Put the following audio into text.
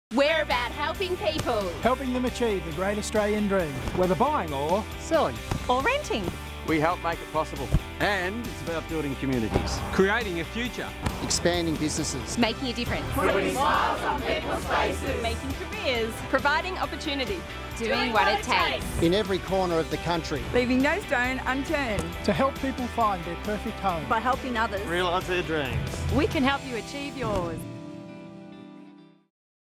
We're about helping people. Helping them achieve the great Australian dream. Whether buying or selling. Or renting. We help make it possible. And it's about building communities. Creating a future. Expanding businesses. Making a difference. Putting smiles on people's faces. Making careers. Providing opportunity. Doing what it takes. In every corner of the country. Leaving no stone unturned. To help people find their perfect home. By helping others realise their dreams. We can help you achieve yours.